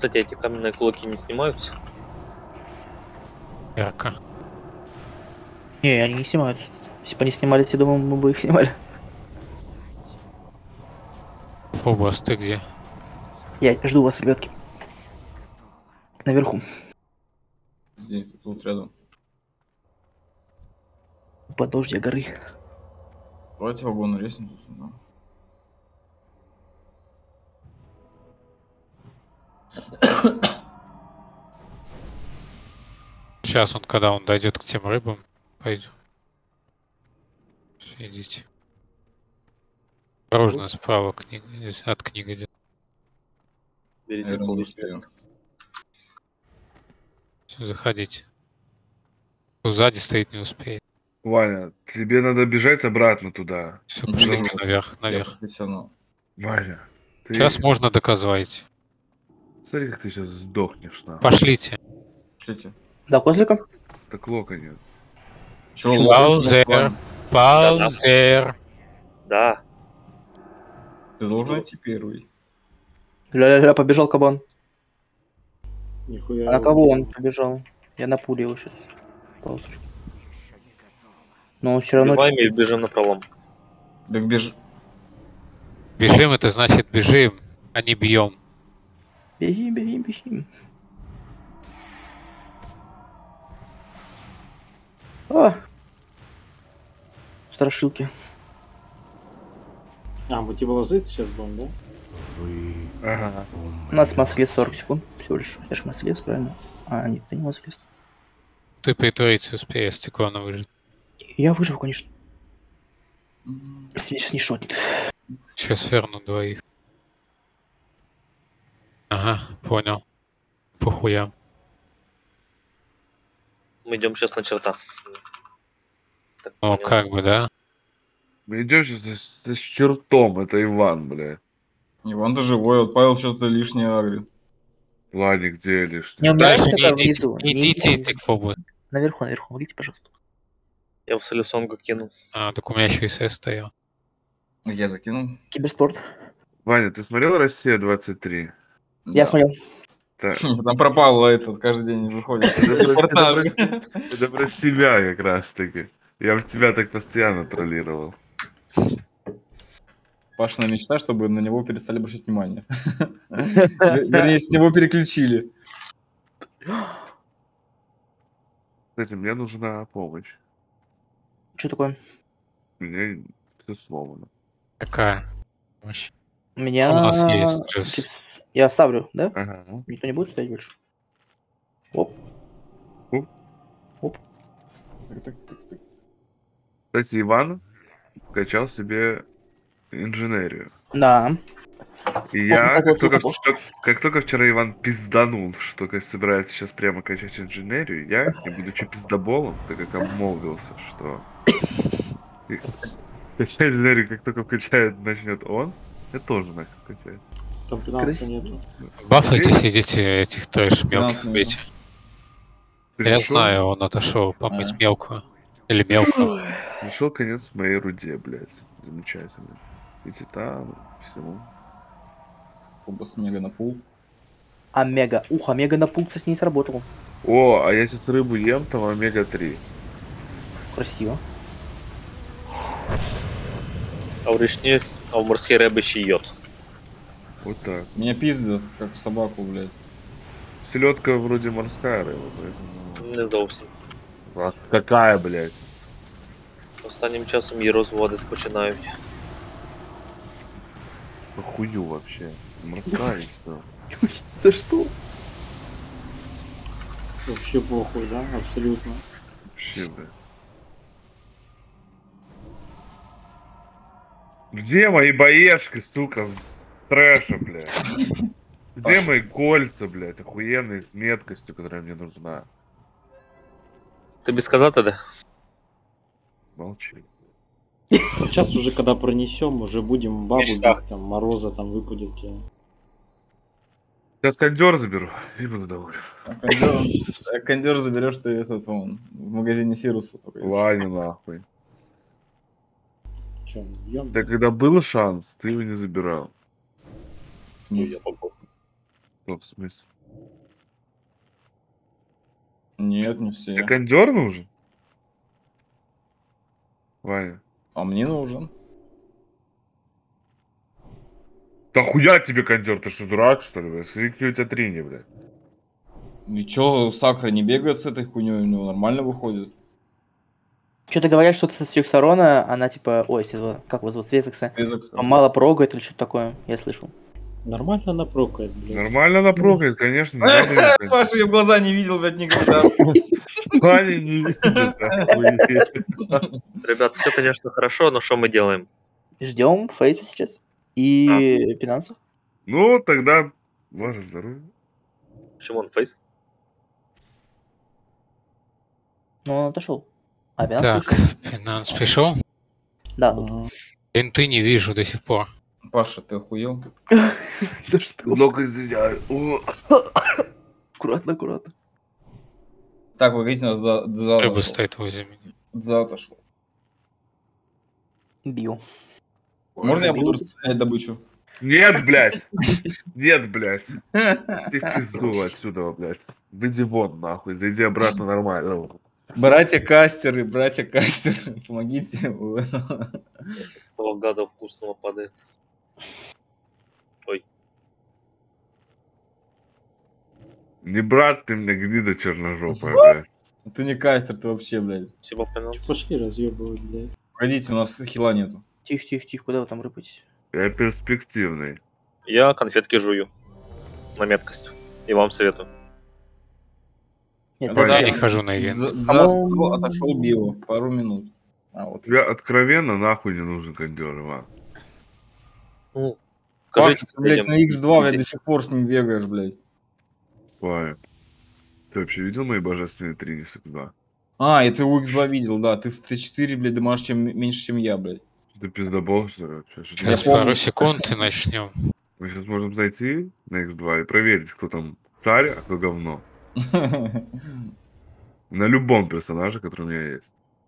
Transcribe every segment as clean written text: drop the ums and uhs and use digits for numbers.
кстати, эти каменные кулаки не снимаются? Ярко. Не, они не снимают. Если бы они снимались, я думаю, мы бы их снимали. Фобос, ты где? Я жду вас, ребятки. Наверху. Здесь, тут рядом. У подножья горы. Давайте вагон на лестницу. Да. Сейчас он, когда он дойдет к тем рыбам, пойдем. Всё, идите. Осторожно, справа книга, здесь от книги идет. Берите Наверное, не полный успею. тест. Всё, заходите. Кто сзади стоит, не успеет. Ваня, тебе надо бежать обратно туда. Все, Не пошлите бежу. наверх, Я наверх. профессионал. Ваня, ты... Сейчас можно доказывать. Смотри, как ты сейчас сдохнешь, на. Пошлите. Шлите. Да, козлика? Так лока нет. Чё, Паузер. Паузер. Да. Ты должен идти первый. Ля-ля-ля, побежал кабан. Нихуя. А на кого он побежал? Я на пуле его сейчас. Паузер. Но он все равно... Убиваем и бежим на пролом. Так беж... Бежим, это значит бежим, а не бьем. Бегим, бегим, бегим. А! Страшилки. А, мы типа ложиться сейчас будем, да? Ага. У нас масслес 40 секунд всего лишь. Я ж масслес, правильно? А, нет, ты не масслес. Ты притвориться успеешь, стекло выжить. Я выживу, конечно. Если сейчас не шотнет. Сейчас верну двоих. Ага, понял. По хуям. Мы идем сейчас на черта. Так, Ну, понял. как бы, да? Мы идем сейчас с чертом, это Иван, бля. Иван-то живой, вот Павел что-то лишнее агрит. Ладно, где лишний? Не, у меня Дальше есть не такая идите, внизу. не идите, идите к фобу. Наверху, наверху. Выйдите, пожалуйста. Я в Солисонгу кину. А, так у меня еще и СС стоял. Я закинул. Киберспорт. Ваня, ты смотрел «Россия-23»? Я Да. смотрел. Так, Там пропал этот, каждый день выходит. Репортаж. это про тебя как раз таки. Я в тебя так постоянно троллировал. Пашина мечта, чтобы на него перестали обращать внимание. Вернее, с него переключили. Кстати, мне нужна помощь. Что такое? У меня все сломано. Какая? Помощь. У меня... У нас есть дживс. чипс. Я ставлю, да? Ага. Никто не будет ставить больше? Оп. Оп. Оп. Так. Кстати, Иван качал себе инженерию. Да. И я, так вот как только вчера Иван пизданул, что собирается сейчас прямо качать инженерию, я, не будучи пиздоболом, так как обмолвился, что качать инженерию, как только начнет он, я тоже начал качать. Там 15 нету. Бафайтесь, идите этих трэш мелких 15 бейте. Я Пришел- знаю, он отошел помыть мелкую. Или мелкую. Пришел конец моей руде, блядь. Замечательно. И титан, всему. Фобос мега на пул. Омега. Ух, омега на пул, кстати, не сработал. О, а я сейчас рыбу ем, там омега-3. Красиво. А в речне, а в морской рыбе ще йод. Вот так. Меня пиздят, как собаку, блядь. Селедка вроде морская рыба, поэтому... Не зовсім. А какая, блядь? Останнім часом її розводити починають. Хую вообще. Морская и все. За что? Вообще похуй, да? Абсолютно. Вообще, блядь. Где мои боешки, сука, с трэша, блядь? Где мои кольца, блядь, охуенные, с меткостью, которая мне нужна? Тобі сказати де? Молчи. Сейчас уже, когда пронесем, уже будем бабу Ништяк. бить, там, Мороза там выпадет тебе. Сейчас кондер заберу и буду доволен. А кондер заберешь ты этот вон в магазине Сируса. только если. Ладно, нахуй. Че, бьем? Да когда был шанс, ты его не забирал. В смысле? Кто в смысле? Нет, не все. Тебе кондер нужен? Ваня. А мне нужен. Да хуя тебе кондер, ты что, дурак, что ли, блядь? Скажи, какие у тебя трени, блядь. И чё, Сакра не бегает с этой хуйней, у него нормально выходит. Что-то говорят, что со Стюксарона, она типа, ой, как его зовут, Свезекса, Безокса. мало прогает или что-то такое, я слышал. Нормально напрокает, блядь. Нормально напрокает, конечно, не надо её кондер. Паша, я в глаза не видел, блядь, никогда. Ваня не видит, охуеть. Ребят, все, конечно, хорошо, но что мы делаем? Ждем Фейса сейчас. И финансов. Ну, тогда ваше здоровье. Почему он фейс? Ну, он отошел. А финанс Так, пришел? финанс пришел. Да, тут. Инты не вижу до сих пор. Паша, ты охуел? За что? Много извиняю. О. Аккуратно, аккуратно. Так, погодите, нас за Рыба отошел. стоит возле меня. За отошел. Бил. Можно я буду распределять добычу? Нет, блядь. Нет, блядь. Ты в пизду отсюда, блядь. Выйди вон, нахуй. Зайди обратно нормально. Братья-кастеры, помогите. Того гада вкусного падает. Не брат ты мне, гнида черножопая, блядь. Ты не кастер, ты вообще, блядь. Спасибо, финанс. Пошли разъебывать, блядь. Погодите, у нас хила нету. Тихо, тихо, тихо, куда вы там рыпаетесь? Я перспективный. Я конфетки жую. На меткость. И вам советую. Нет, Да, Я да, не хожу на ивент. За стол отошел Био. Пару минут. А, вот. Тебе откровенно нахуй не нужен кондер, Иван. Ну, Паша, скажите, ты, блядь, на людям, X2, блядь, до сих пор с ним бегаешь, блядь. Ваня. Ты вообще видел мои божественные трини с X2? А, это у X2 видел, да. Ты в Т4, блядь, дамажишь меньше, чем я, блядь. Ты пиздобол, что ли, вообще? Что ты- Сейчас помню. пару секунд и начнем. Мы сейчас можем зайти на X2 и проверить, кто там царь, а кто говно. На любом персонаже, который у меня есть.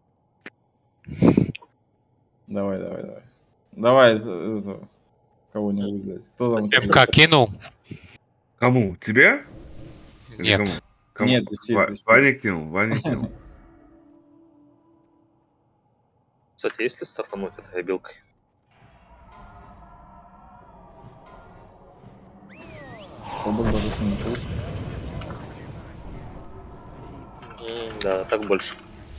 Давай, давай, давай. Давай, это, кого-нибудь, блядь. Кто там? МК кинул? Кому? Тебе? Или Нет. кому? Кому? Нет, Алексей, Ва- прости. Ваня кинул, Ваня кинул. кстати, есть ли стартануть этой обилкой? Оба божественные круг. Да, так больше.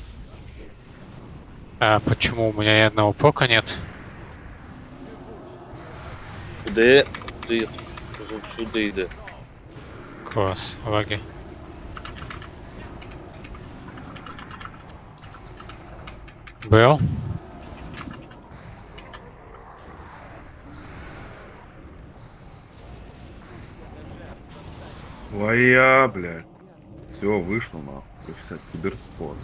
А почему у меня ни одного пока нет? Куда? Сюда иди. Класс, лаги. Был? Твоя, блядь. Все, вышло, нахуй. Коэффициент киберспорт.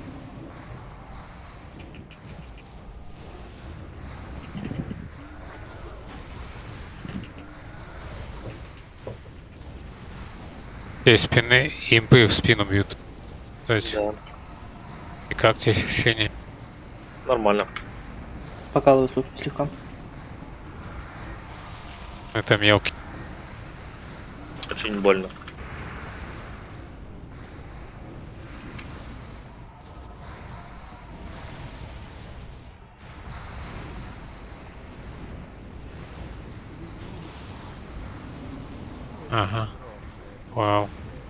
Из спины импы в спину бьют. То есть, Да, и как тебе ощущения? нормально. покалываю слегка. Это мелкий. Очень больно. Ага. Вау.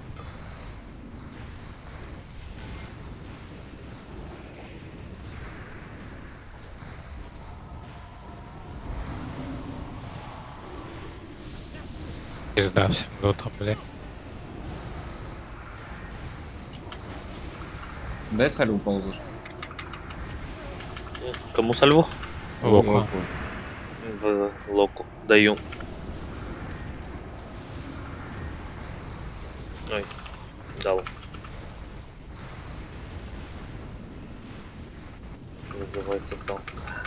Пизда всем дотам, блядь. Дай салю ползешь. Кому сальву? Локу. В локу. Даю. Ой, дал. Называется танк.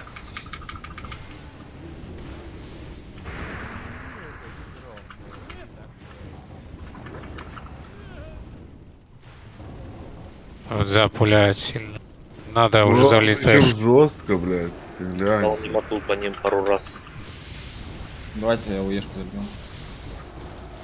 Вот запуляют сильно. Надо уже залезать. Жестко, блядь. Ты глянь. Дал немоту по ним пару раз. Давайте я уешку забьем.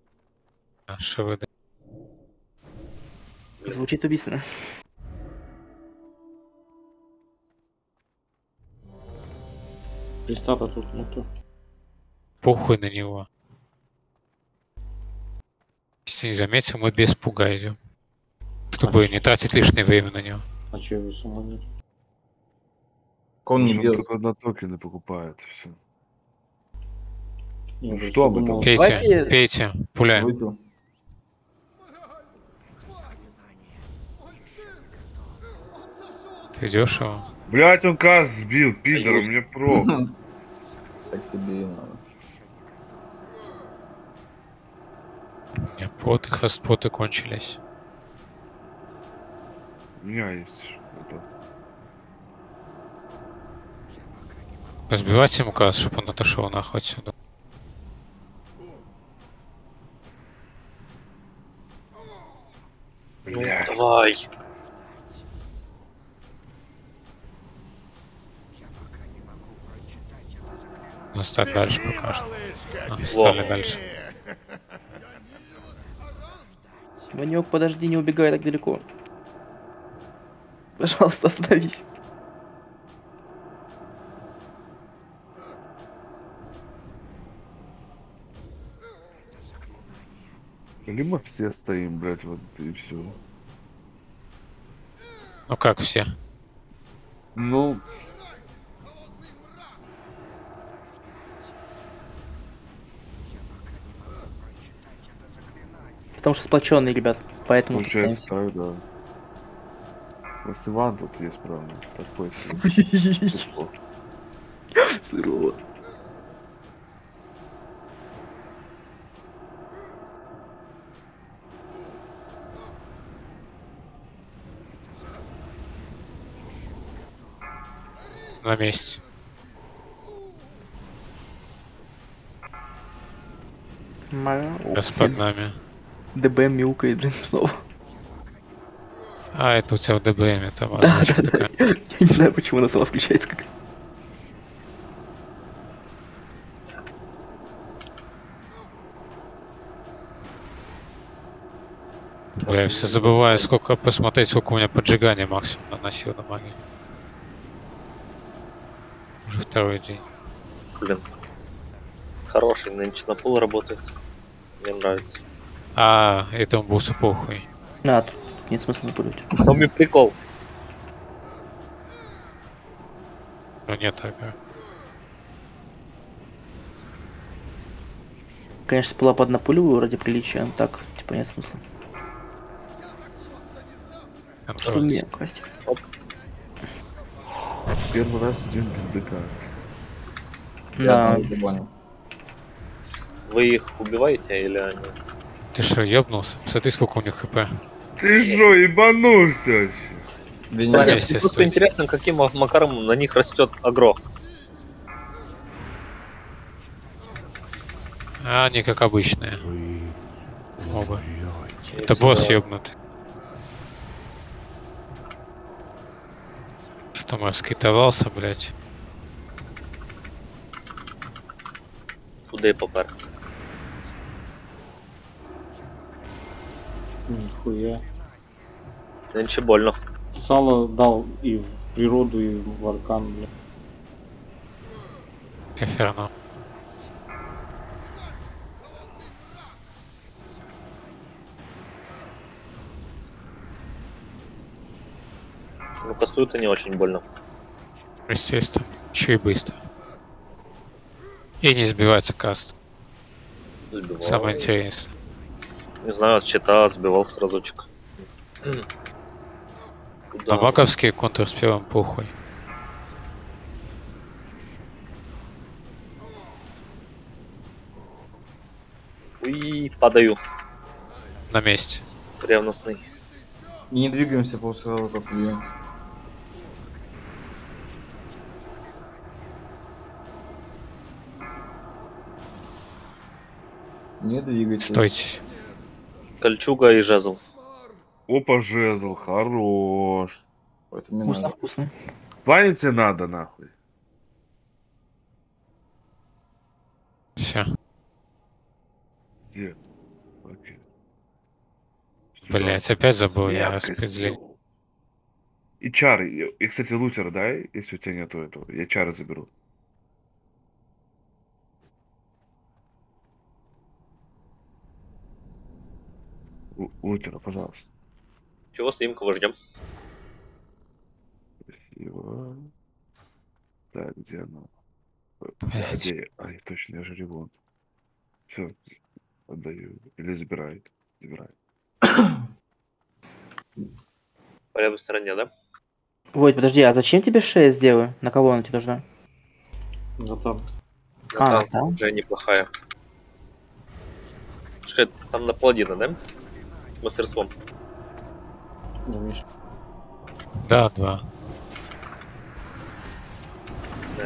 ШВД. Звучит убийственно. Пристата тут нету. Похуй на него. Если не заметил, мы без пуга идем. Чтобы не тратить лишнее время на него. А че его сама нет? Он не Он бьет. только на токены покупает, все. Я Ну просто что вы думал, там? Пейте, Давайте- пейте, пуляем. Выйду. Ты идешь его? Блять, он каз сбил, пидор, у меня про. Так тебе и надо. У меня поты, хостпоты кончились. У меня есть это. Разбивать ему каз, чтобы он отошел нахуй отсюда. Ну, Блять. давай. Ну, стать дальше пока что. Стали дальше. Ванек, подожди, не убегай так далеко. Пожалуйста, остановись. Или мы все стоим, блять, вот и все. Ну как все? Ну, Потому что сплоченные, ребят. Поэтому получается пытаемся. так, да. У нас Иван тут есть, правда. Такой себе. Тепло. Сырово. На месте. Сейчас под нами. ДБ мяукает, блин, снова. А, это у тебя в ДБМе там озвучка такая. Я не знаю, почему она сама включается как. Бля, я все забываю, сколько посмотреть, сколько у меня поджигания максимум наносил на магии. Уже второй день. Блин. Хороший нынче на пул работает. Мне нравится. А, этому боссу похуй. А, тут нет смысла не пулять. В том и прикол. Ну нет, так. Конечно, была под напулю ради приличия, но так, типа, нет смысла. Что Контроль. мне, Костя? Первый раз идем без ДК. Да. Я понял. Вы их убиваете или они? Ты что, ёбнулся? Смотри, сколько у них хп. Ты шо, ебанулся вообще? Веня, Да, нет, вместе просто стойте. интересно, каким макаром на них растет агро. А, они как обычные. Оба. Это босс ёбнутый. Что, маскитовался, блядь? Куда и поперся. нихуя. Нынче больно. Сало дал и в природу, и в аркан, бля. Инферно. Ну, кастуют они очень больно. Естественно. Еще и быстро. И не сбивается каст. Сбивал. Самое интересное. Не знаю, от щита сбивался разочек. На Куда? маковские контрспелам похуй. Уи, падаю. На месте. Ревностный. И не двигаемся после того, как убьем. Не двигайтесь. Стойте. Кольчуга и жезл. Опа, жезл, хорош. Это не Вкусно, надо. вкусно. Планете надо, нахуй. Все. Где? Окей. Блять, опять забыл я Меткостью. распределение. И чары. И, кстати, лутер дай, если у тебя нету этого. Я чары заберу. Лутера, пожалуйста. Чего стоим, кого ждем? Спасибо. Так, где оно? Блядь. Где? Ай, точно, я же ревон. Все, отдаю. Или забирай. Забирай. По левой стороне, да? Войт, подожди, а зачем тебе 6 сделаю? На кого она тебе нужна? Ну там. Там там? уже неплохая. Что это? Там на паладина, да? Мастерством. Ну, Миш. Да, 2. Да.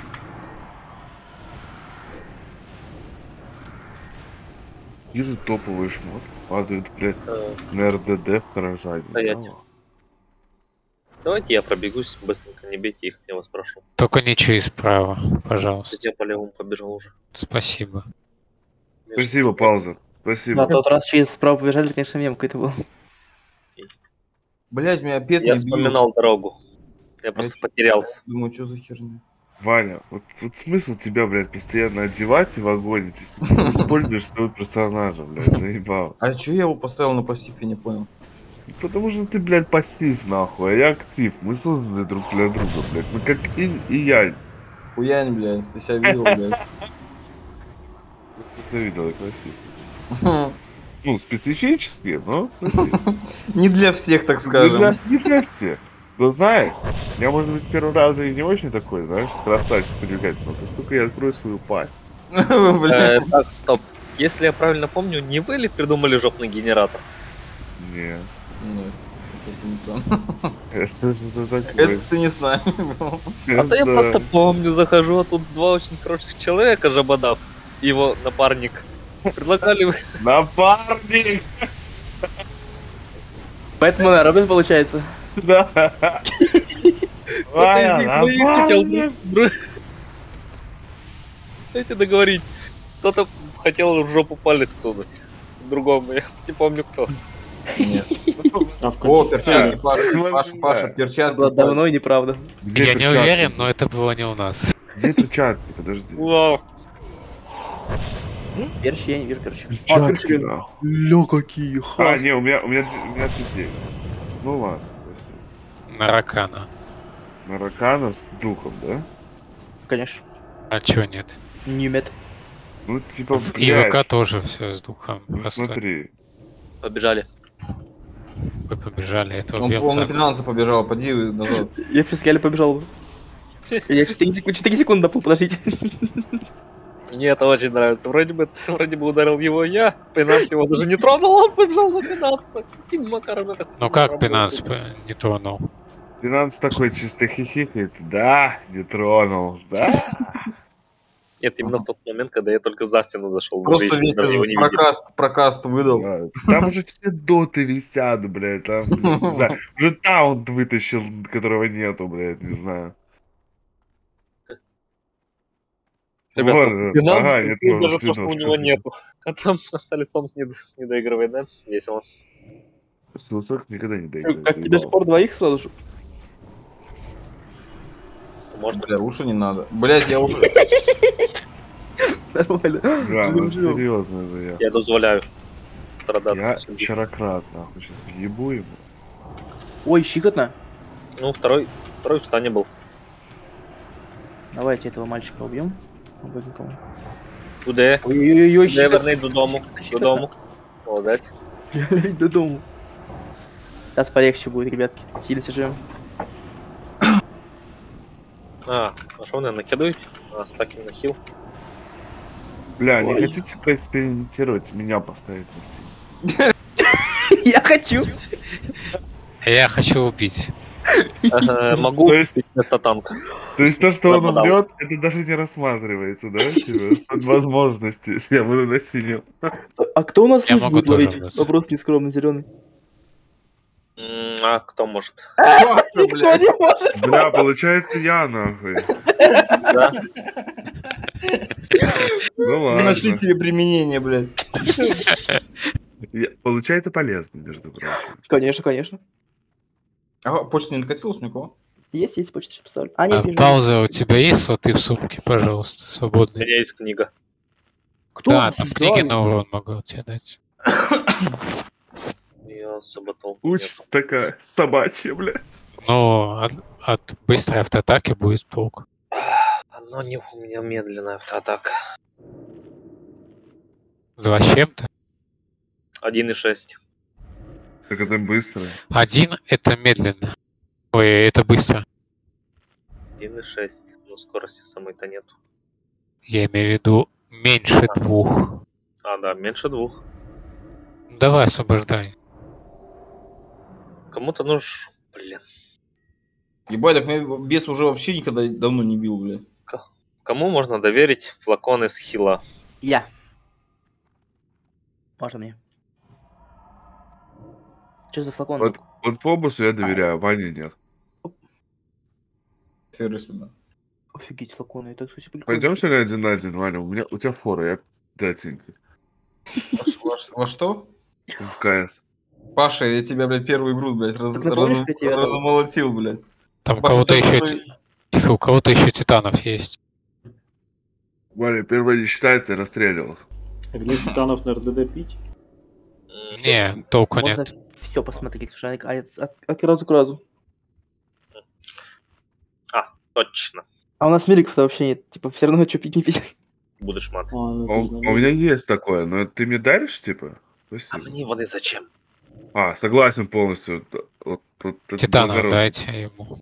Вижу топовый шмот. Падают, блядь, Э, на РДД второжане. Стоять. Давайте я пробегусь, быстренько не бейте их, я вас прошу. Только не через справа, пожалуйста. Я по левому побежал уже. Спасибо. Спасибо, пауза. Да, Спасибо. тот раз через справа побежали, это, конечно, мем какой-то был. Блять, меня опять Я не бил. вспоминал дорогу. Я просто Это- потерялся. Думаю, что за херня? Ваня, вот смысл тебя, блядь, постоянно одевать и вагонить, если ты не используешь своего персонажа, блядь, заебал. А чё я его поставил на пассив, я не понял. Потому что ты, блядь, пассив, нахуй, а я актив. Мы созданы друг для друга, блядь. Мы как инь и янь. Хуянь, блядь, ты себя видел, блядь. Ты видел, красиво. Ну, специфически, но красиво. Не для всех, так Не скажем. не для всех. Но знаешь, я, может быть, с первого раза и не очень такой, знаешь, красавчик привлекать, но как только я открою свою пасть. Блядь. Так, стоп. Если я правильно помню, не вы ли придумали жопный генератор? Нет. Нет, это не то. Это что-то такое. Это ты не с нами был. А то я Да. просто помню, захожу, а тут два очень хороших человека, Жабодав и его напарник. Предлагали вы... Напарник! Поэтому на Робин получается. Да. Кто-то из них двоих хотел Дайте договорить. Кто-то хотел в жопу палец сунуть. Другому, я не помню кто. Нет. А в О, контексте... перчатки, Паша, перчатки. Было давно и неправда. Где Я не перчатки? уверен, но это было не у нас. Где перчатки? Подожди. Вау. Перчи, я не вижу перчи. Перчатки, нахуй. Ля, какие А, не, у меня 5. Ну ладно, спасибо. Наракана. Маракана с духом, да? Конечно. А чё нет? Нюмет. Ну, типа, И блядь, ВК тоже все с духом. ну Просто смотри. Побежали. вы побежали, это Он, убьем он на так. 15 побежал, поди назад. Я в фискале побежал бы. Я 4 секунды доплыл, подождите. Мне это очень нравится. Вроде бы ударил его я, Пенанс его даже не тронул, он побежал на Пенанса. Каким макаром это? Ну как работает? Пенанс не тронул? Финанс такой чисто хихикает. Да, не тронул, да. Нет, именно в тот момент, когда я только за стену зашел. Просто весь даже его этот не видели. прокаст выдал. Да. Там уже все доты висят, блядь. Там, блядь, не знаю. Уже таунт вытащил, которого нету, блядь, не знаю. Ребята, Вот, Пенанс, ага, не тронул, даже то, что Финанс, у него кстати. нету. А там Салисон не доигрывает, да? Весело. Высок никогда не доиграет. Как тебе заебал. спор двоих сразу же? Может, Бля, лучше не надо. Блять, я уже... Нормально. Да, ну Живем. серьезно, это я. я дозволяю страдать. Я чарократ, нахуй, сейчас въебу ему. Ой, щекотно. Ну, второй в стане был. Давайте этого мальчика убьем. Обыгненького. Куди? Ой-ой-ой, Куди щекотно. верни додому. Додому. Молодець. До дому. Сейчас полегче будет, ребятки. Хилимся живем. А що вони накидують? А, стаки на хіл. Бля, не Ой. хотите поэкспериментировать, меня поставить на силу? Я хочу. Я хочу убить. Могу То есть- вместо танка. То есть то, что он Нападал. умрет, это даже не рассматривается, да? Типа, под возможности, если я буду насилием. А кто у нас Я лук могу будет тоже ловить? вместе. Вопрос нескромный, зеленый. А хто може? Никто не может. Бля, получается я, нахуй. Да? Ну ладно. Нашли тебе применение, блядь. Получается полезно, между прочим. Конечно, конечно. А почта не накатилась никого? Есть почта, сейчас поставлю. А, нет, вижу. Пауза, у тебя есть слоты в сумке, пожалуйста, У свободные? меня есть книга. Кто Да, там книги обсуждает? на урон могу тебе дать. Я особо толку Участь такая собачья, блядь. Но от быстрой автоатаки будет толк. Оно не у меня медленная автоатака. 2 с чем-то. 1,6. Так это быстро. 1 это медленно. Ой, это быстро. 1,6. Но скорости самой-то нету. Я имею в виду меньше 2. А, да, меньше 2. Давай, освобождай. Кому-то нужен... Блин. Ебать, так меня бес уже вообще никогда давно не бил, блядь. Кому можно доверить флаконы с хила? Я. Можно мне. Что за флакон? Вот Фобусу я доверяю, Ване нет. Феррисмена. Офигеть, флаконы. Это, кстати, прикольно. Пойдем сегодня 1 на 1, Ваня. У тебя фора, я датенька. Во что? В КС. Паша, я тебя, блядь, первую игру, блядь, Так напомнишь, я тебя- размолотил, блядь. Там у Паша, кого-то ты еще... такой- Тихо, у кого-то еще титанов есть. Ваня, первое не считается, я расстреливал. А где титанов на РДД пить? Не, толку Можно нет. все посмотреть, Шарик. От разу к разу. А, точно. А у нас миликов-то вообще нет. Типа, все равно, что пить, не пить. Будешь мат. Ну, У меня есть такое, но ты мне даришь, типа? А Спасибо. мне воды зачем? А, согласен полностью. Вот это Титанов благородно. дайте ему.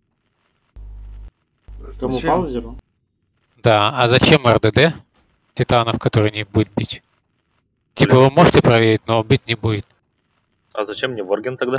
Кому Зачем? Паузеру? Да, а зачем РДД? Титанов, который не будет бить. Типа вы можете проверить, но бить не будет. А зачем мне Ворген тогда?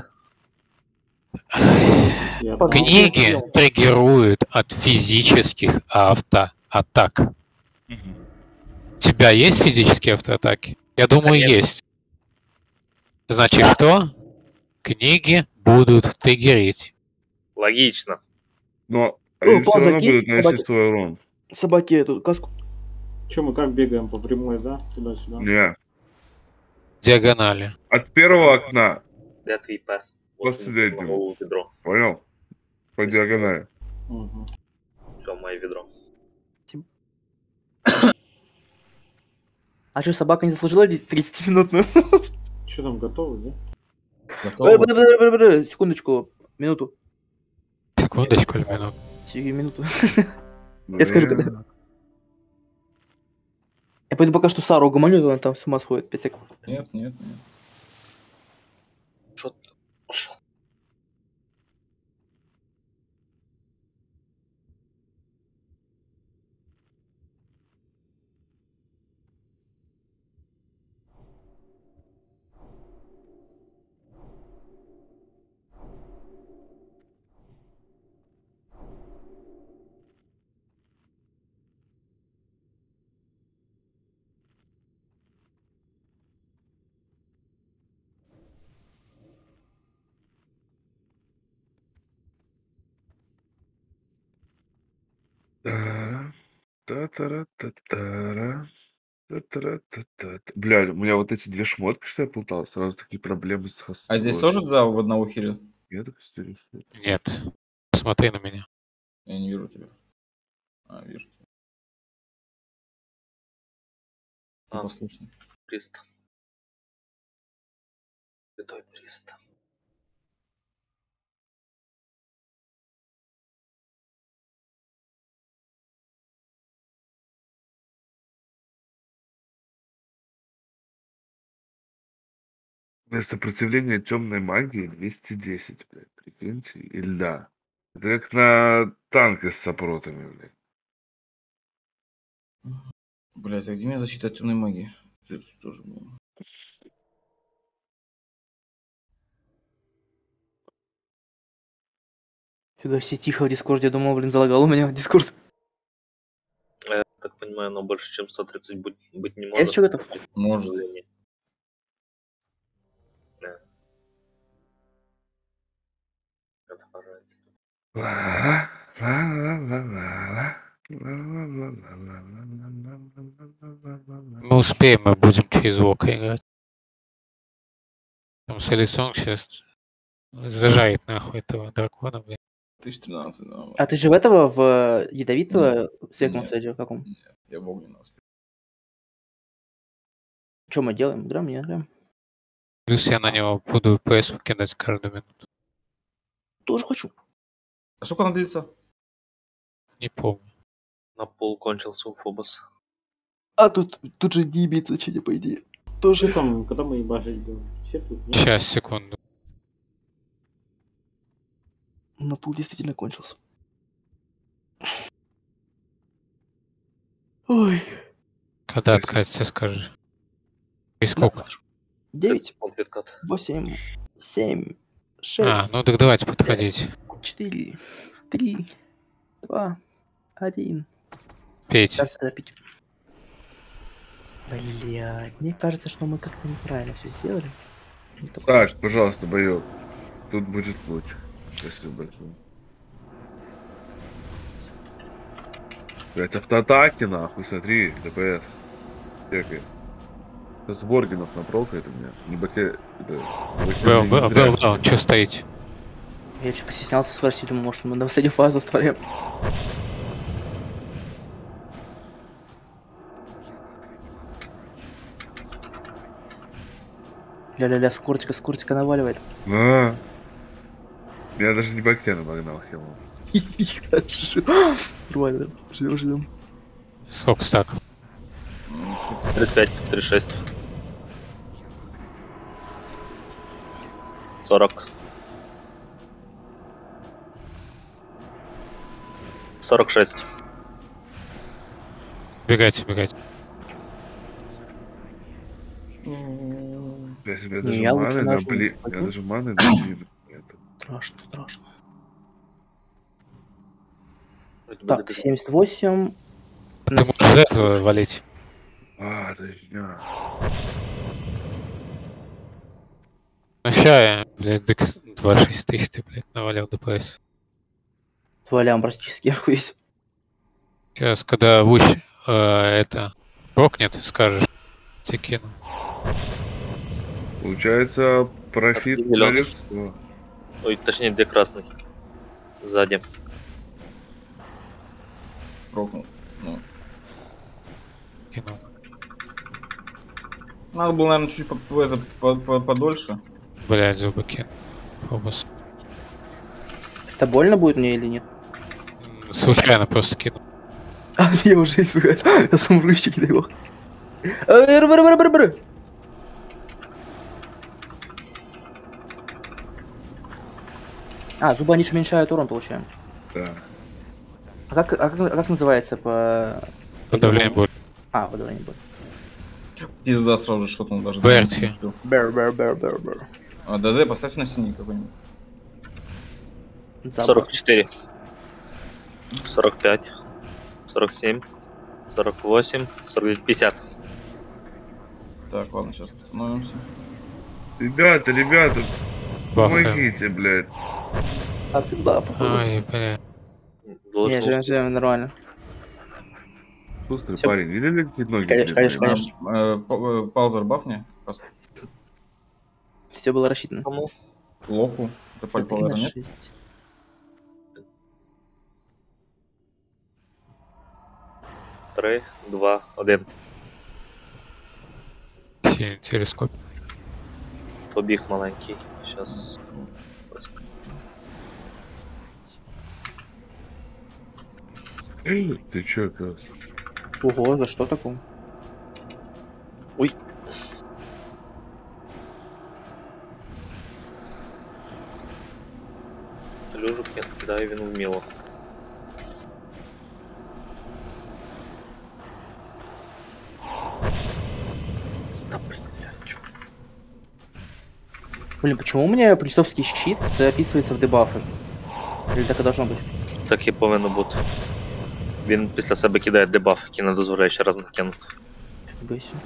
Я Пожалуйста. Книги триггеруют от физических автоатак. Мгм. У тебя есть физические автоатаки? Я думаю, Конечно. есть. Значит, что? Книги будут триггерить. Логично. Но они все пауза, равно кинь, будут наносить собаки. свой урон. Собаки эту каску. Че, мы как бегаем по прямой, да? Туда-сюда. Не. Диагонали. От первого окна, Dead we pass. Вот Последнему. у меня голову ведро. понял? По диагонали. Угу. Все, мое ведро. А что, собака не заслужила 30-минутную? Че там, готовы, да? Готово? Подожди, секундочку, минуту. Секундочку или минуту. Сию минуту. Я скажу, когда. Я пойду пока что Сару угомоню, она там с ума сходит. 5 секунд. Нет, нет, нет. Шо? Шо? Блядь, у меня вот эти две шмотки, что я плутал, сразу такие проблемы с хостом. А здесь тоже за в одного хиля? Нет, костеришь? Нет. Посмотри на меня. Я не вижу тебя. А, вижу. Ты А. послушный. Прист. Святой Прист. Сопротивление темной магии 210, блядь, прикиньте, и льда. Это как на танке с сопротами, блядь. Блять, а где у меня защита от темной магии? Это тоже было. Сюда все тихо в Дискорде. Я думал, блин, залагал у меня Дискорд. Я так понимаю, но больше, чем 130 быть не может. Есть что готов? Может. Да. Это пожалуйста. Мы успеем, мы будем через Вока играть. Там Солисонг сейчас зажарит нахуй этого дракона, блядь. 1013, да. А ты же в этого, в ядовитого секунд Нет. стадию каком? Я в огненном. Что мы делаем? Играем, не играем? Плюс я на него буду ПС кидать каждую минуту. Тоже хочу. А сколько она длится? Не помню. На пол кончился у Фобоса. А тут же не имеет значения, по идее. Что там, когда мы ебашить будем? Все тут, нет? Сейчас, секунду. На пол действительно кончился. Ой. Когда откатится, скажи. И сколько? 9, Секунд відкат. 8, 7, 6, А, ну так давайте подходить. 4, 3, 2, 1. Пейте. Сейчас запить. Блядь, мне кажется, что мы как-то неправильно все сделали. Не только- Так, пожалуйста, боёк. Тут будет лучше. Спасибо большое. Блять, автоатаки нахуй, смотри, ДПС. Чекай. С Боргинов напрокает у меня. Не баке... Был, что стоите? Я чуть постеснялся спросить, думаю, может, мы на последнюю фазу втворим. Ля-ля-ля, скорочка наваливает. А. Я даже не бакен обогнал хему. Хорошо. Нормально, ждем. Сколько стаков? 35, 36. 40. 46. Бегайте, бегайте. Я себе Не, даже я маны лучше на нажму. блин. Я даже маны на блин. нету. Страшно, страшно. Вроде бы Так, добежал. 78. Ты можешь этого валить. А, точня. Ну ща я, блядь, декс 26 тысяч ты, блядь, навалил ДПС. Валям практически охуеть. Сейчас, когда Вуч это прокнет, скажешь, тебе кину. Получается, профит Определённо. на лицо. Ой, точнее, где красный. Сзади. Прокнул. Ну. Кинул. Надо было, наверное, чуть подольше. Блядь, зубы кину. Фобос. Это больно будет мне или нет? Случайно просто кинул. А, я уже избегаю. Я сам рычик, не дай бог. Бр-бр-бр-бр-бр. А, зубы они же уменьшают урон, получаем. Да. А как называется по... Подавление боли. А, подавление боли. Пизда сразу же шотнул даже. Берти. Не успел. Бр-бр-бр-бр-бр. А, ДД поставь на синий какой-нибудь. 44. 45. 47. 48. 49. 50. Так, ладно, сейчас остановимся. Ребята, Бафаем. помогите, блядь. А, пизда, походу. Ай, бля. Не, живем, нормально. Шустрый Всё. парень. Видели, какие ноги? Конечно, длинные? конечно. Паузер бафни. Все было рассчитано. Кому? Лоху. Это пальпауэр, нет? 6. 3, 2, 1. Синий телескоп. Побіг маленький. Сейчас. Эй, ты чё, пес? Ого, за что такое? Ой. Лежу, я кидаю він вміло. Да, блядь. Блин, почему у меня плюсовский щит записывается в дебафы? Или так и должно быть? Так і повинно бути. Він після себе кидає дебаф, який не дозволяє ще раз накинути. Фига себе.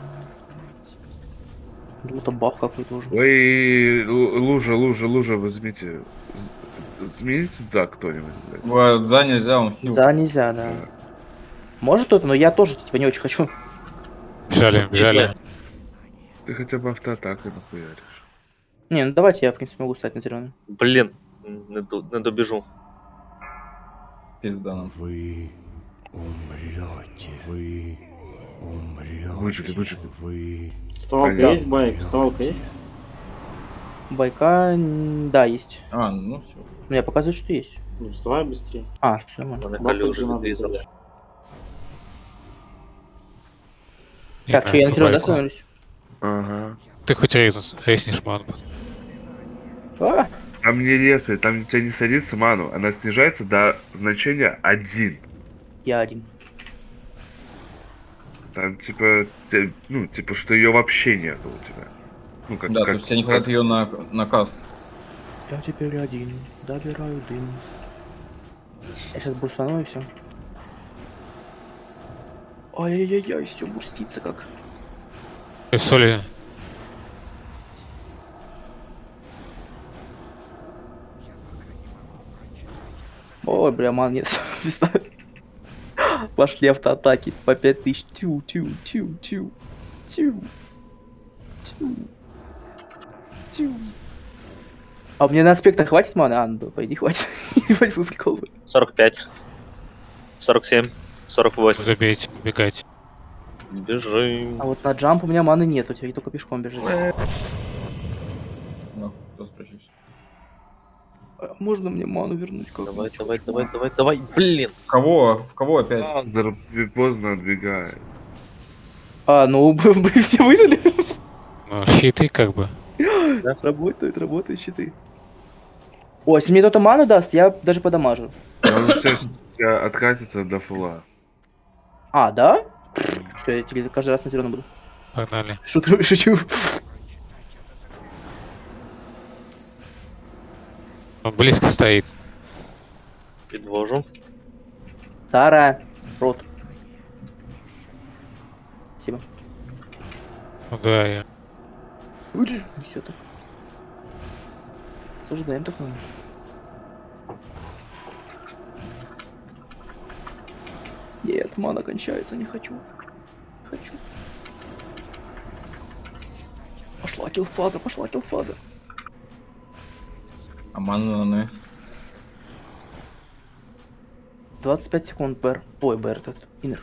Думал, там баф какой-то уже. Ой, лужа, возьмите. Смените за кто-нибудь, блядь. Вот, за нельзя, он хил. За нельзя, да. Может кто-то, но я тоже типа не очень хочу. Бежали. Ты хотя бы автоатакой нахуяришь. Не, ну давайте я, в принципе, могу стать на зеленый. Блін, не добіжу. Пизда нам. Вы умрете. Вы умрете. Выжили. Вы... Вставалка Понятно. есть, байк? Вставалка есть? Байка, да, есть. А, ну все. Ну, я показываю, что есть. Ну, вставай быстрее. А, все нормально. Мене Бафать калюжі же надо відрізали. тоже. Так, что, я на зеленый Байку. становлюсь? Ага. Ты хоть резнешь ману. А, Там не резает, там у тебя не садится ману, она снижается до значения 1. я один. Там типа, ну, типа, что ее вообще нету у тебя. Ну, как, Да, то есть тебе не хватает ее на каст. Я теперь один. Забираю дым. Я сейчас бурстану и все. Ай-яй-яй, все бурстится как. Соли. Ой, бля, ман нет. Пошли автоатаки по 5000. Тю. А мне на аспекта хватит маны? А, ну да, пойди хватит. Ебать, вы прикол. 45. 47. 48. Забейте, убегайте. Бежим. А вот на джамп у меня маны нет, у тебя только пешком бежит. Ну, сейчас прощусь. А можно мне ману вернуть? Как Давай. Блин. В кого опять? Панзер поздно отбегает. А, ну вы все выжили? Ну, щиты как бы. Да, работают щиты. О, если мне кто-то ману даст, я даже подамажу. Он у тебя откатится до фула. А, да? Что, я теперь каждый раз на зеленом буду? Погнали. Шучу. Он близко стоит. Підвожу. Сара, рот. Спасибо. Ну да, я. Все так. Ожидаем такое. Нет, мана кончается, не хочу. Пошла киллфаза. А маны. 25 секунд, Бэр. Ой, Бэр этот. Иннер.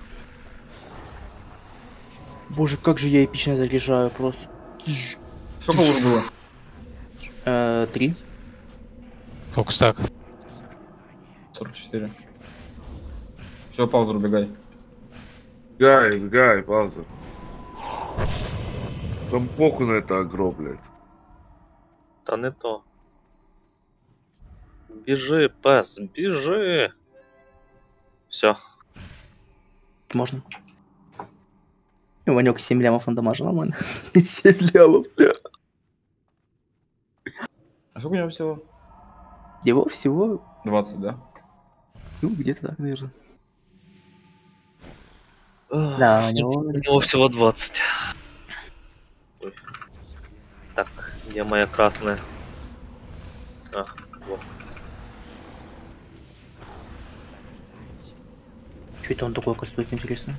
Боже, как же я эпично заряжаю просто. Сколько уже было? 3. Сколько стаков? 44. Все, паузу убегай. Бегай, пауза. Там похуй на это агро, блядь. Та не то. Біжи, пес, біжи. Все. Можно. И Ванек 7 лямов он дамажа, нормально. 7 лямов, бля. А сколько у него всего? Его всего, 20, да? ну, где-то так, наверное. Да, у него... У него всего 20. Ой. Так, где моя красная? А, вот. Что это он такой кастует, интересно?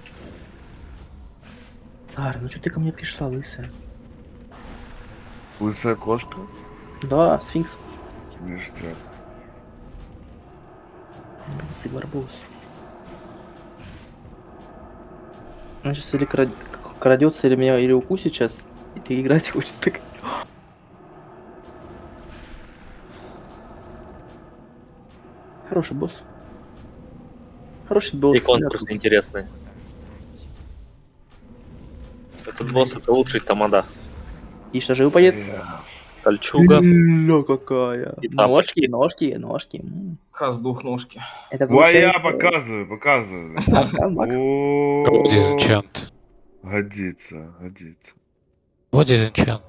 Сара, ну что ты ко мне пришла, лысая? Лысая кошка? Да, сфинкс. Ништяк. Лысый барбос. Он сейчас или крадется, или меня или укусит сейчас, или играть хочет так. Хороший босс. Хороший босс. И конкурс интересный. Этот босс это лучший тамада. И что же выпадет? Кольчуга. Ля, какая. И тапочки. Ножки. Хаз двухножки. Это Я получается- показываю. Ага, О, Дизенчант. годится. Вот дизенчант.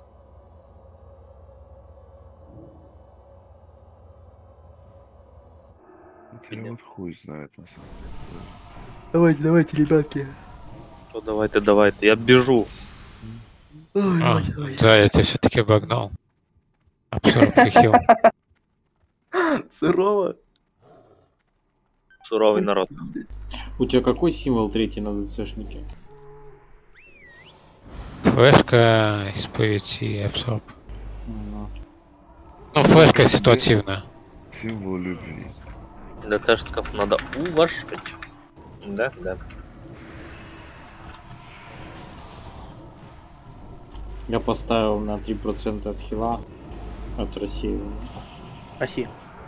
Это я вот хуй знает на самом деле. Давайте, ребятки. Ну, давайте, я бежу. А, да, я тебя все-таки обогнал. Обзор прихил. Сурово. Суровый народ. У тебя какой символ третий на ДЦшнике? Флешка, исповедь и абсорб. Ага. Ну, флешка ситуативная. Символ любви. ДЦшников надо уважать. Да, да. Я поставил на 3% от хила от рассеивания. Россия.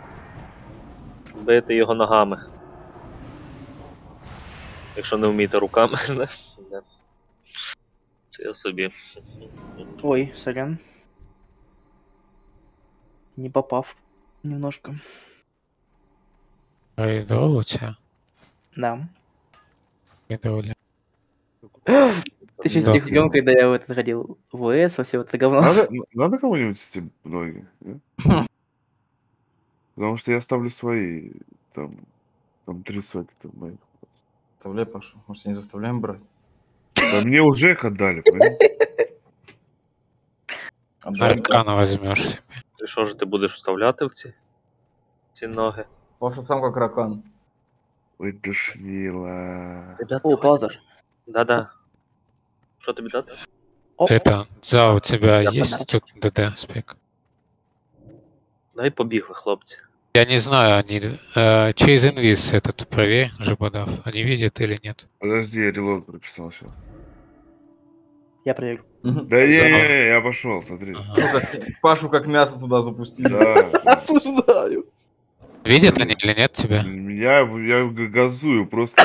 Бити його ногами. Якщо не вмієте руками, да. Да. Це я собі. Ой, сорян. Не попав. Немножко. Рейдро у тебя? Да. Рейдроля. Ты еще с Да. тех времен, когда я в этот ходил в ВС, во все вот это говно. Надо кому-нибудь эти ноги? да? Потому что я ставлю свои, там 3 сотни там моих. Оставляй, Пашу. Может, не заставляем брать? Да мне уже их отдали, понимаешь? Отдай. Аркана возьмешь себе. І що ж ти будеш вставляти в ці ноги? Паша сам как ракан. Ой, душнила. Ребята, О, паузер. да-да. Що тобі дати? О, Это, за у тебя Я есть тут ДД спек? Дай побігли, хлопці. Я не знаю, они... Через инвиз этот проверь, Жибодав. Они видят или нет? Подожди, я релод прописал сейчас. я проверю. Да я пошел, смотри. Ага. Пашу как мясо туда запустили. Да. Осуждаю. Видят они или нет тебя? Я газую просто.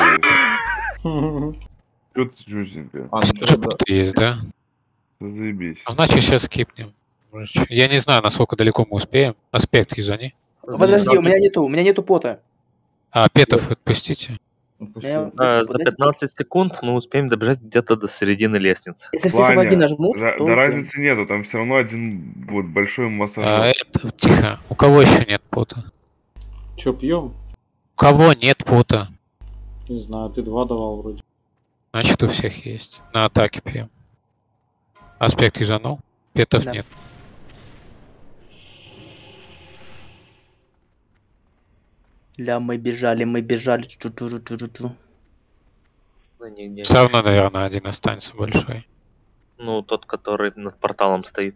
Чё-то чудненькое. А, ну Все что, да. будто есть, да? Заебись. Ну, значит, сейчас скипнем. Короче, я не знаю, насколько далеко мы успеем. Аспект юзани. Подожди, у меня нету пота. А петов отпустите. Отпустил. За 15 секунд мы успеем добежать где-то до середины лестницы. Если все сапоги Ваня, нажмут, Да то... разницы нету, там все равно один вот большой массажер. Это, тихо. У кого еще нет пота? Чё, пьем? У кого нет пота? Не знаю, ты 2 давал вроде. Значит, у всех есть. На атаке пьем. Аспект юзанул. Петов Да. нет. Ля, мы бежали. Чу-чу-чу-чу-чу. Ну, нигде. Все равно, наверное, один останется большой. Ну, тот, который над порталом стоит.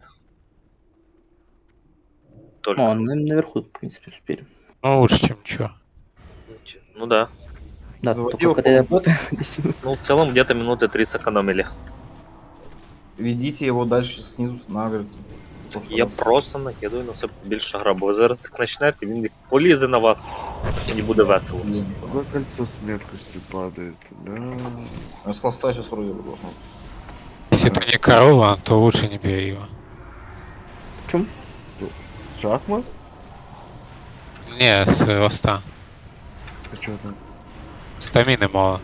Только. О, ну, наверху, в принципе, успели. Ну, лучше, чем ничего. Ну да. Да, Заводил только когда я в пота... Ну, в целом, где-то минуты 3 сэкономили. Ведите его дальше снизу на границе. Я просто накидаю на себе більше грабу. Ви зараз як почнете, він полізе на вас. І не буде весело. Блин. Какое кольцо с меткостью падает? Да. С ласта сейчас вроде бы должно. Если это не корова, то лучше не бери его. В чем? С шахмат? Не, с роста. А чё там? Стамины мало.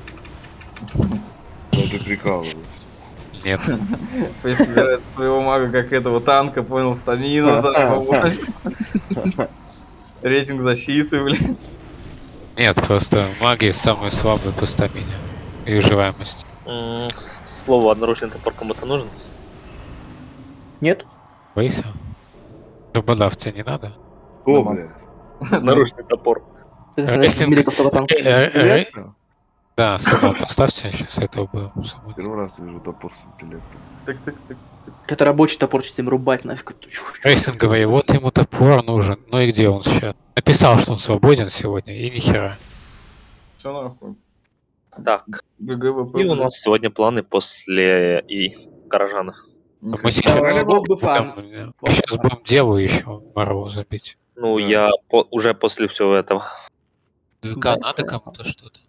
Да ты прикалываешься. Нет. Фейс собирает своего мага как этого танка, понял, стамина, да, помочь. Рейтинг защиты, блин. Нет, просто магия самая слабая по стамине и выживаемости. К слову, одноручный топор кому-то нужен? Нет? Боишься? Жабодав тебе не надо? О, Нормально. бля. Одноручный топор. Это значит, в мире просто там. Да, самого поставьте, сейчас этого было. Первый раз вижу топор с интеллектом. Так. Это рабочий топор, что им рубать нафиг. Рейсинговый, вот ему топор нужен. Ну и где он сейчас? Написал, что он свободен сегодня, и нихера. Все нахуй. Так, ГГВП. и у нас сегодня планы после и горожана. Мы сейчас, Был бы фан. сейчас будем делу еще Марвел забить. Ну, Да. я уже после всего этого. ВК Да, надо да. кому-то что-то?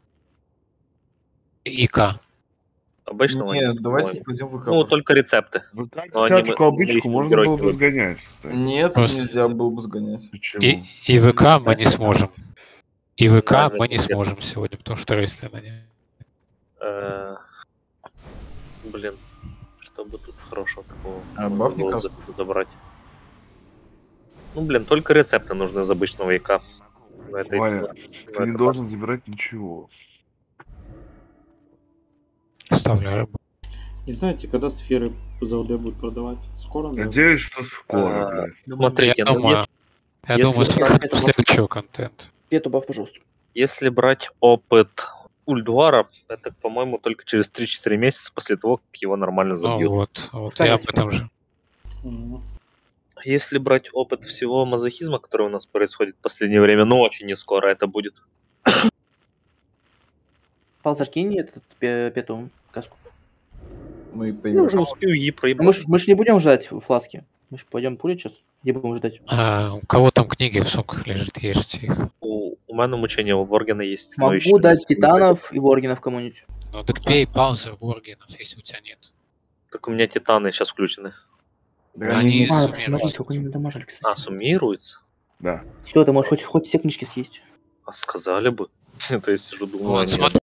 ИК. Обычного Нет, нет, давайте по-моему. пойдем в ВК. Ну, только рецепты. Вот Ну, они десятку мы- обычку мы можно герои было бы выбрали. сгонять, кстати. Нет, Просто- нельзя было бы сгонять. Почему? И ВК мы не сможем. И ВК Да, мы не нет. сможем сегодня, потому что Рейслина нет. Блин, чтобы тут хорошего такого А, можно баф не было каст? забрать. Ну, блин, только рецепты нужны из обычного ЯК. На этой- Ваня, на ты не этой должен забирать ничего. Ставлю рыбу. Не знаете, когда сферы ЗЛД будут продавать? Скоро, наверное? Надеюсь, что скоро, блядь. Смотрите, Я ну, думаю, если думаю, брать это следующего контента. Пету баф, пожалуйста. если брать опыт Ульдуара, это, по-моему, только через 3-4 месяца после того, как его нормально Ну забьют. вот, я об Конечно. этом же. Мгм. Если брать опыт всего мазохизма, который у нас происходит в последнее время, ну очень не скоро это будет. Пал, зажги этот пету каску. Мы Я поиграем. уже успел ей А проебать. мы ж не будем ждать фласки. Мы ж пойдем пулить сейчас. Не будем ждать. А у кого там книги в сумках лежат, ешьте их. У мене мучения у Воргена есть. но еще Могу не дать забудьте. титанов и воргенов кому-нибудь. Ну так пей паузу воргенов, если у тебя нет. Так у меня титаны сейчас включены. Да Они не- А, суммируются. смотри, сколько они надамажили, А, кстати. суммируется? Да. Все, ты можешь хоть все книжки съесть. А сказали бы. То есть уже думал, Вот, нет. смотри.